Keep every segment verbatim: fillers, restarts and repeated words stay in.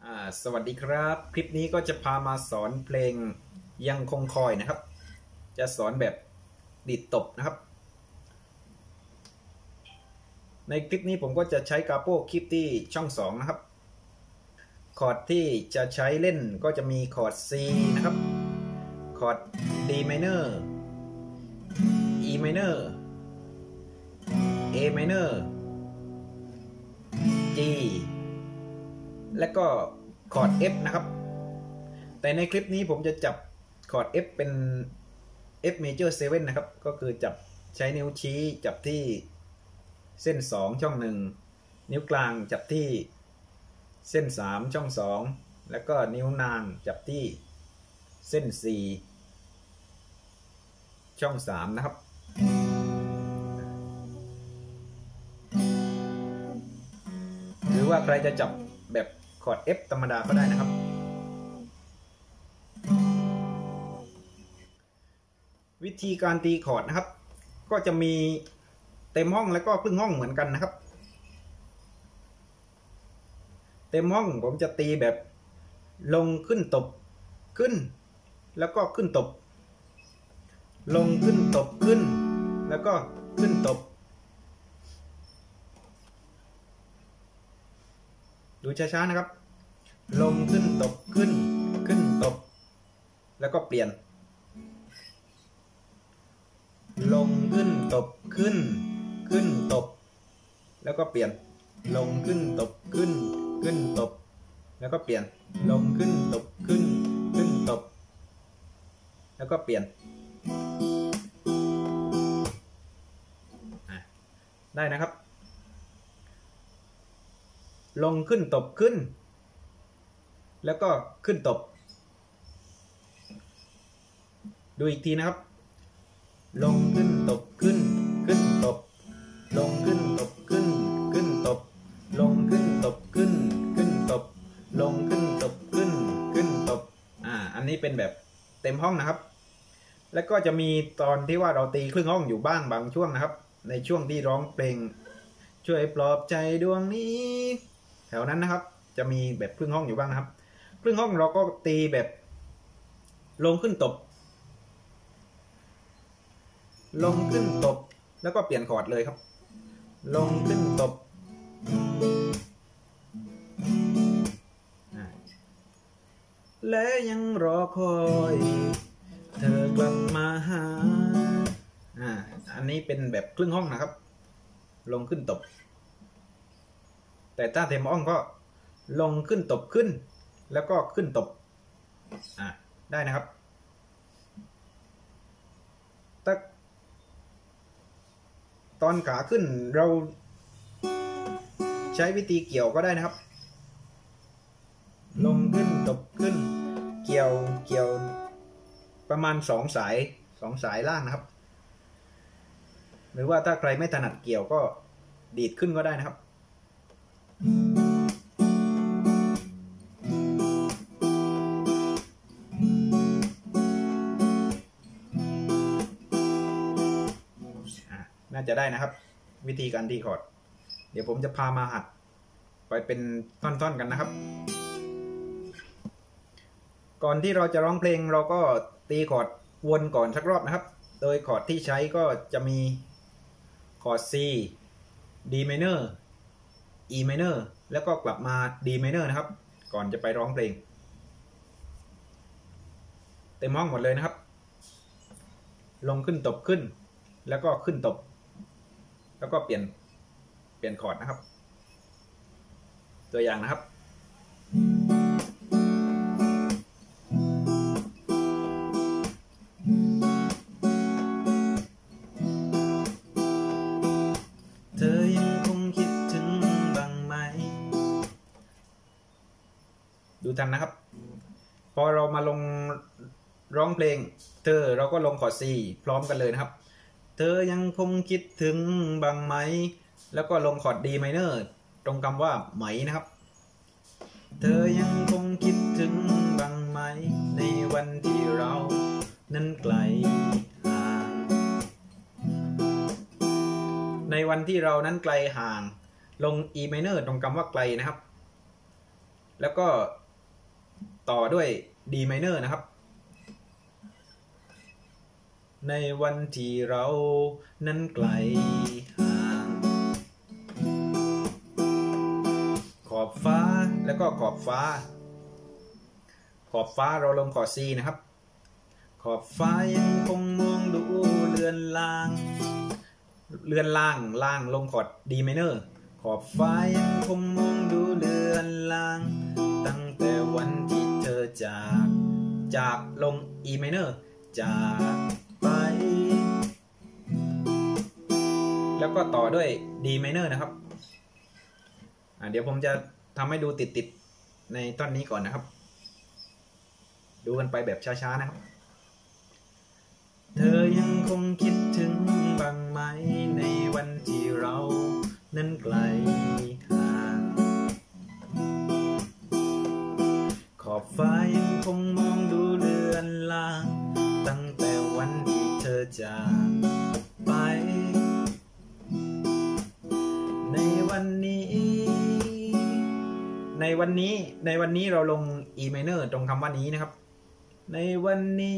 สวัสดีครับคลิปนี้ก็จะพามาสอนเพลงยังคงคอยนะครับจะสอนแบบดีดตบนะครับในคลิปนี้ผมก็จะใช้กาโป้คลิปที่ช่องสองนะครับคอร์ดที่จะใช้เล่นก็จะมีคอร์ด C นะครับคอร์ด D minor E minor A minor G และก็คอร์ด F นะครับแต่ในคลิปนี้ผมจะจับคอร์ด F เป็น F major เซเว่นนะครับก็คือจับใช้นิ้วชี้จับที่เส้นสองช่องหนึ่งนิ้วกลางจับที่เส้นสามช่องสองแล้วก็นิ้วนางจับที่เส้นสี่ช่องสามนะครับหรือว่าใครจะจับแบบคอร์ด F ธรรมดาก็ได้นะครับวิธีการตีคอร์ดนะครับก็จะมีเต็มห้องแล้วก็ครึ่งห้องเหมือนกันนะครับเต็มห้องผมจะตีแบบลงขึ้นตบขึ้นแล้วก็ขึ้นตบลงขึ้นตบขึ้นแล้วก็ขึ้นตบดูช้าๆนะครับลงขึ้นตบขึ้นขึ้นตบแล้วก็เปลี่ยนลงขึ้นตบขึ้นขึ้นตบแล้วก็เปลี่ยนลงขึ้นตบขึ้นขึ้นตบแล้วก็เปลี่ยนลงขึ้นตบขึ้นขึ้นตบแล้วก็เปลี่ยนได้นะครับลงขึ้นตบขึ้นแล้วก็ขึ้นตบดูอีกทีนะครับลงขึ้นตบขึ้นขึ้นตบลงขึ้นตบขึ้นขึ้นตบลงขึ้นตบขึ้นขึ้นตบลงขึ้นตบขึ้นขึ้นตบอ่าอันนี้เป็นแบบเต็มห้องนะครับแล้วก็จะมีตอนที่ว่าเราตีครึ่งห้องอยู่บ้างบางช่วงนะครับในช่วงที่ร้องเพลงช่วยปลอบใจดวงนี้แถวนั้นนะครับจะมีแบบครึ่งห้องอยู่บ้างนะครับครึ่งห้องเราก็ตีแบบลงขึ้นตบลงขึ้นตบแล้วก็เปลี่ยนคอร์ดเลยครับลงขึ้นตบและยังรอคอยเธอกลับมาหาอ่าอันนี้เป็นแบบครึ่งห้องนะครับลงขึ้นตบแต่ถ้าเต็มห้องก็ลงขึ้นตบขึ้นแล้วก็ขึ้นตบอ่าได้นะครับถ้าตอนขาขึ้นเราใช้วิธีเกี่ยวก็ได้นะครับลงขึ้นตบขึ้นเกี่ยวเกี่ยวประมาณสองสายสองสายล่างนะครับหรือว่าถ้าใครไม่ถนัดเกี่ยวก็ดีดขึ้นก็ได้นะครับน่าจะได้นะครับวิธีการตีคอร์ดเดี๋ยวผมจะพามาหัดไปเป็นท่อนๆกันนะครับก่อนที่เราจะร้องเพลงเราก็ตีคอร์ดวนก่อนสักรอบนะครับโดยคอร์ดที่ใช้ก็จะมีคอร์ด C D minor E minor แล้วก็กลับมา D minor นะครับก่อนจะไปร้องเพลงเต็มห้องหมดเลยนะครับลงขึ้นตบขึ้นแล้วก็ขึ้นตบแล้วก็เปลี่ยนเปลี่ยนคอร์ดนะครับตัวอย่างนะครับเธอยังคงคิดถึงบ้างไหมดูทันนะครับพอเรามาลงร้องเพลงเธอเราก็ลงคอร์ด C พร้อมกันเลยนะครับเธอยังคงคิดถึงบ้างไหมแล้วก็ลงคอร์ด D minor ตรงคำว่าไหมนะครับเธอยังคงคิดถึงบ้างไหมในวันที่เรานั้นไกลห่างในวันที่เรานั้นไกลห่างลง E minor ตรงคำว่าไกลนะครับแล้วก็ต่อด้วย D minor นะครับในวันที่เรานั้นไกลห่างขอบฟ้าแล้วก็ขอบฟ้าขอบฟ้าเราลงคอร์ด C นะครับขอบฟ้ายังคงมองดูเลือนลางเลือนล่างล่างลงคอร์ด D minor ขอบฟ้ายังคงมองดูเลือนลางตั้งแต่วันที่เธอจากจากลง E minor จากไปแล้วก็ต่อด้วย D minor นะครับอ่ะเดี๋ยวผมจะทำให้ดูติดๆในท่อนนี้ก่อนนะครับดูกันไปแบบช้าๆนะครับเธอยังคงคิดถึงบ้างไหมในวันที่เรานั้นไกลห่างขอบฟ้ายังคงมองดูเลือนลางตั้งแต่วันที่เธอจากไปในวันนี้ในวันนี้ในวันนี้เราลง E minor ตรงคำว่านี้นะครับในวันนี้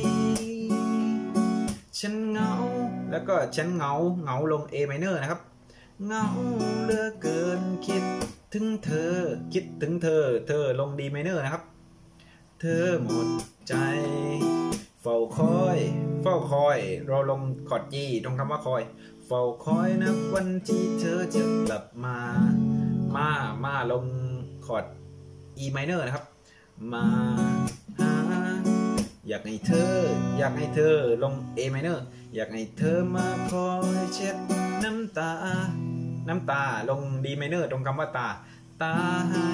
ฉันเหงาแล้วก็ฉันเหงาเหงาลง A minor นะครับเหงาเหลือเกินคิดถึงเธอคิดถึงเธอเธอลง D minor นะครับเธอหมดใจเฝ้าคอยเฝ้าคอยเราลงคอร์ด G ตรงคำว่าคอยเฝ้าคอยนับวันที่เธอจะกลับมามามาลงคอร์ด E minor นะครับมาหาอยากให้เธออยากให้เธอลง A minor อยากให้เธอมาคอยเช็ดน้ำตาน้ำตาลง D minor ตรงคำว่าตาตาให้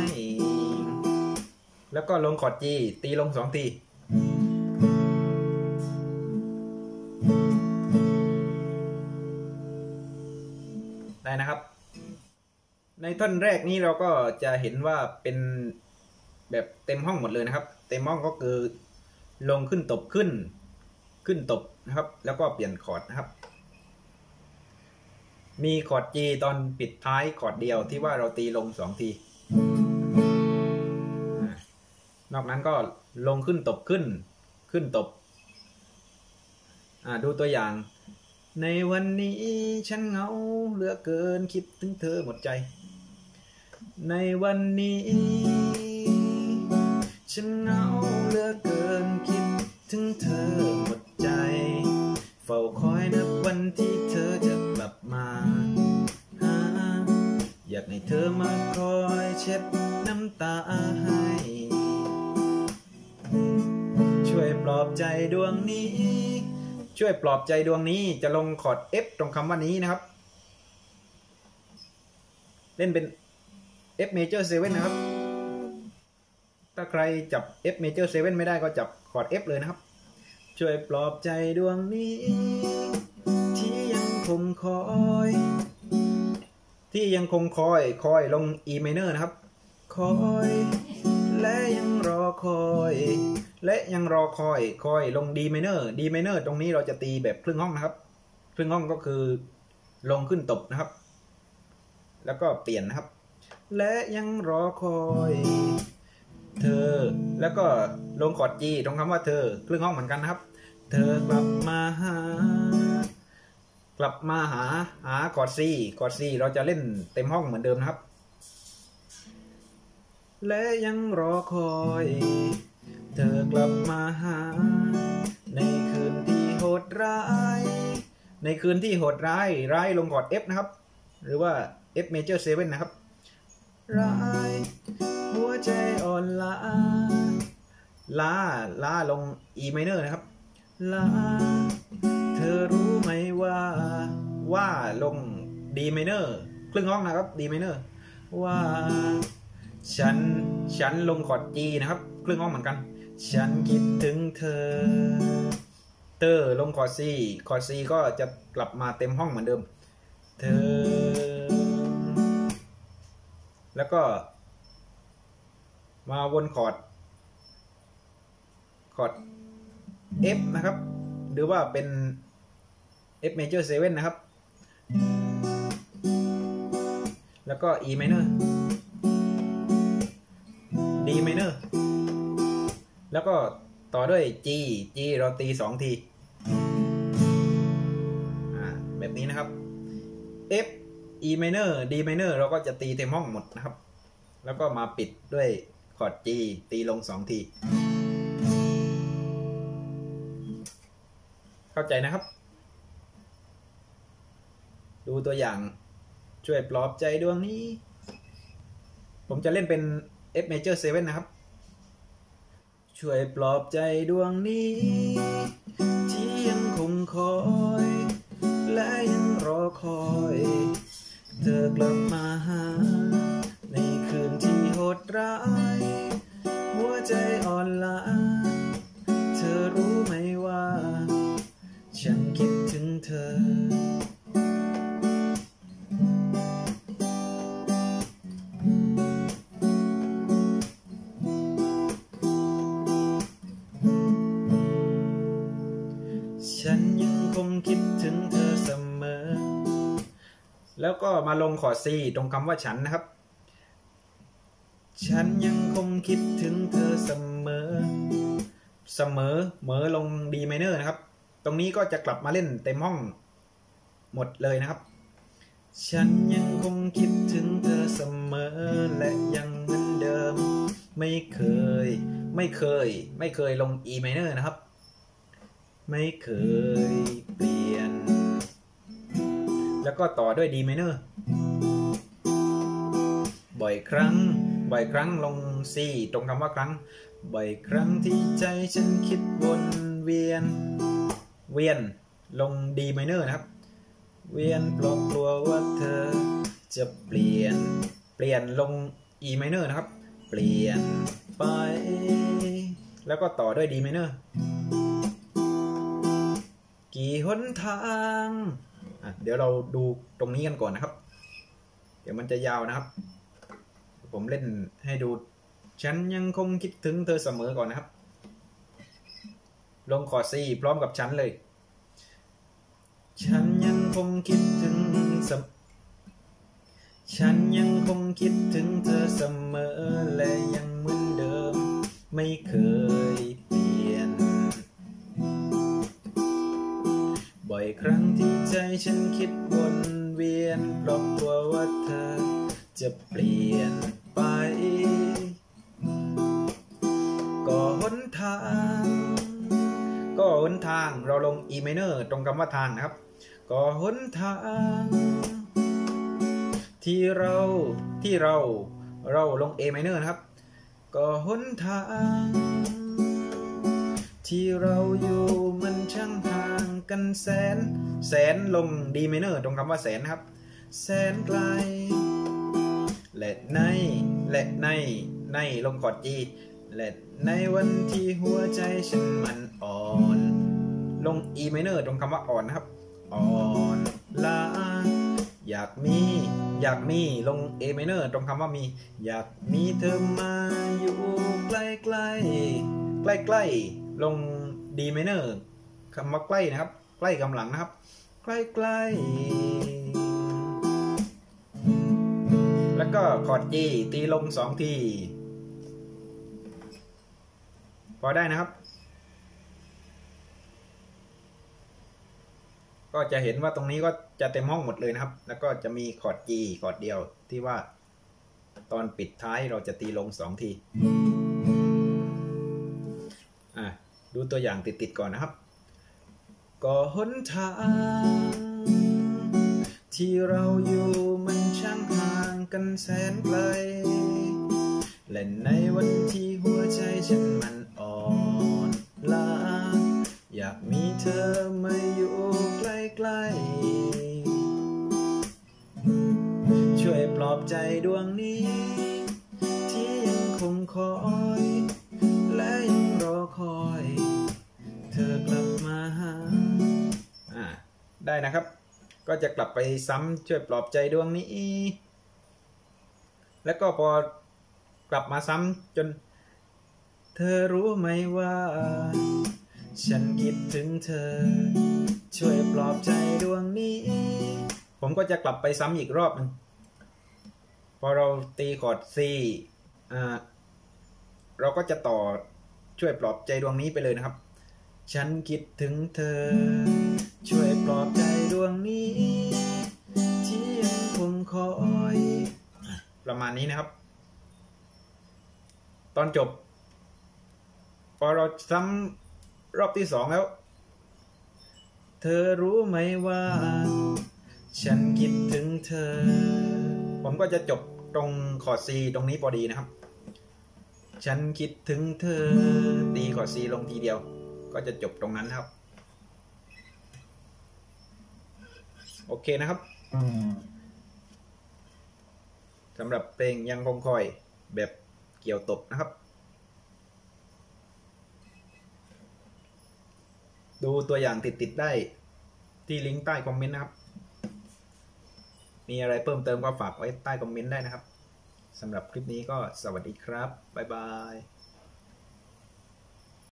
แล้วก็ลงคอร์ด G ตีลงสองทีได้นะครับในท่อนแรกนี้เราก็จะเห็นว่าเป็นแบบเต็มห้องหมดเลยนะครับเต็มห้องก็คือลงขึ้นตบขึ้นขึ้นตบนะครับแล้วก็เปลี่ยนคอร์ดนะครับมีคอร์ด G ตอนปิดท้ายคอร์ดเดียวที่ว่าเราตีลงสองทีนอกนั้นก็ลงขึ้นตบขึ้นขึ้นตบดูตัวอย่างในวันนี้ฉันเหงาเหลือเกินคิดถึงเธอหมดใจในวันนี้ฉันเหงาเหลือเกินคิดถึงเธอหมดใจเฝ้าคอยนับวันที่เธอจะกลับมาหาอยากให้เธอมาคอยเช็ดน้ำตาให้ช่วยปลอบใจดวงนี้ช่วยปลอบใจดวงนี้จะลงคอร์ด F ตรงคำว่านี้นะครับเล่นเป็น F major เซเว่นนะครับถ้าใครจับ F major เซเว่นไม่ได้ก็จับคอร์ด F เลยนะครับช่วยปลอบใจดวงนี้ที่ยังคงคอยที่ยังคงคอยคอยลง E minor นะครับคอยและยังรอคอยและยังรอคอยคอยลง D minor D minor ตรงนี้เราจะตีแบบครึ่งห้องนะครับครึ่งห้องก็คือลงขึ้นตบนะครับแล้วก็เปลี่ยนนะครับและยังรอคอยเธอแล้วก็ลงคอร์ด G ตรงคำว่าเธอครึ่งห้องเหมือนกันนะครับเธอกลับมาหากลับมาหาหาคอร์ด C คอร์ด C เราจะเล่นเต็มห้องเหมือนเดิมนะครับและยังรอคอยเธอกลับมาหาในคืนที่โหดร้ายในคืนที่โหดร้ายร้ายลงคอร์ด F นะครับหรือว่า F major เซเว่นนะครับร้ายหัวใจอ่อนล้าล้าล้าลง E minor นะครับล้าเธอรู้ไหมว่าว่าลง D minor ครึ่งห้องนะครับ D minor ว่าฉันฉันลงคอร์ด G นะครับครึ่งห้องเหมือนกันฉันคิดถึงเธอเตอร์ลงคอร์ด C คอร์ด C ก็จะกลับมาเต็มห้องเหมือนเดิมเธอแล้วก็มาวนคอร์ดคอร์ด F นะครับหรือว่าเป็น F major เซเว่นนะครับแล้วก็ E minor D minor แล้วก็ต่อด้วย G G เราตีสองทีแบบนี้นะครับ F E minor D minor เราก็จะตีเต็มห้องหมดนะครับแล้วก็มาปิดด้วยคอร์ด G ตีลงสองทีเข้าใจนะครับดูตัวอย่างช่วยปลอบใจดวงนี้ผมจะเล่นเป็น F major เซเว่นนะครับช่วยปลอบใจดวงนี้ที่ยังคงคอยและยังรอคอยเธอกลับมาหาในคืนที่โหดร้ายหัวใจอ่อนล้าเธอรู้ไหมว่าฉันคิดถึงเธอฉันยังคงคิดถึงเธอเสมอแล้วก็มาลงคอร์ด C ตรงคำว่าฉันนะครับฉันยังคงคิดถึงเธอเสมอเสมอเหมอลง D minor นะครับตรงนี้ก็จะกลับมาเล่นเต็มห้องหมดเลยนะครับฉันยังคงคิดถึงเธอเสมอและยังเหมือนเดิมไม่เคยไม่เคยไม่เคยลง E minor นะครับไม่เคยเปลี่ยนแล้วก็ต่อด้วย D minor บ่อยครั้งบ่อยครั้งลง C ตรงคำว่าครั้งบ่อยครั้งที่ใจฉันคิดวนเวียนเวียนลง D minor นะครับเวียนเพราะกลัวว่าเธอจะเปลี่ยนเปลี่ยนลง E minor นะครับเปลี่ยนไปแล้วก็ต่อด้วย D minor กี่หนทางอ่ะเดี๋ยวเราดูตรงนี้กันก่อนนะครับเดี๋ยวมันจะยาวนะครับผมเล่นให้ดูฉันยังคงคิดถึงเธอเสมอก่อนนะครับลงคอร์ด C พร้อมกับฉันเลยฉันยังคงคิดถึงฉันยังคงคิดถึงเธอเสมอและยังเหมือนเดิมไม่เคยเปลี่ยนบ่อยครั้งที่ใจฉันคิดวนเวียนเพราะกลัวว่าเธอจะเปลี่ยนไปก็หนทางก็หนทางเราลง E minor ตรงคำว่าทางนะครับก็หนทางที่เราที่เราเราลง A minor นะครับก็หนทางที่เราอยู่มันช่างห่างกันแสนแสนลง D minor ตรงคำว่าแสนนะครับแสนไกลและในและในในลงคอร์ด G และในวันที่หัวใจฉันมันอ่อนลง E minor ตรงคำว่าอ่อนนะครับอ่อนล้าอยากมีอยากมีลง A minor ตรงคำว่ามีอยากมีเธอมาอยู่ใกล้ใกล้ใกล้ใกล้ลง D minor คำว่าใกล้นะครับใกล้กำลังนะครับใกล้ใกล้แล้วก็คอร์ด G ตีลงสองทีพอได้นะครับก็จะเห็นว่าตรงนี้ก็จะเต็มห้องหมดเลยนะครับแล้วก็จะมีคอร์ด G คอร์ดเดียวที่ว่าตอนปิดท้ายเราจะตีลงสองทีอ่ะดูตัวอย่างติดๆก่อนนะครับก็หนทางที่เราอยู่มันช่างห่างกันแสนไกลและในวันที่หัวใจฉันมันอ่อนล้าอยากมีเธอมาอยู่ใกล้ๆช่วยปลอบใจดวงนี้ที่ยังคงคอยและยังรอคอยเธอกลับมาหาอ่าได้นะครับก็จะกลับไปซ้ำช่วยปลอบใจดวงนี้แล้วก็พอกลับมาซ้ำจนเธอรู้ไหมว่าฉันคิดถึงเธอช่วยปลอบใจดวงนี้ผมก็จะกลับไปซ้ำอีกรอบนึงพอเราตีคอร์ด C อ่าเราก็จะต่อช่วยปลอบใจดวงนี้ไปเลยนะครับฉันคิดถึงเธอช่วยปลอบใจดวงนี้ที่ยังคงคอยประมาณนี้นะครับตอนจบพอเราซ้ำรอบที่สองแล้วเธอรู้ไหมว่าฉันคิดถึงเธอผมก็จะจบตรงคอร์ด C ตรงนี้พอดีนะครับฉันคิดถึงเธอตีคอร์ด C ลงทีเดียวก็จะจบตรงนั้นครับโอเคนะครับสำหรับเพลงยังคงคอยแบบเกี่ยวตบนะครับดูตัวอย่างติดๆได้ที่ลิงก์ใต้คอมเมนต์นะครับมีอะไรเพิ่มเติมก็ฝากไว้ใต้คอมเมนต์ได้นะครับสำหรับคลิปนี้ก็สวัสดีครับบ๊ายบาย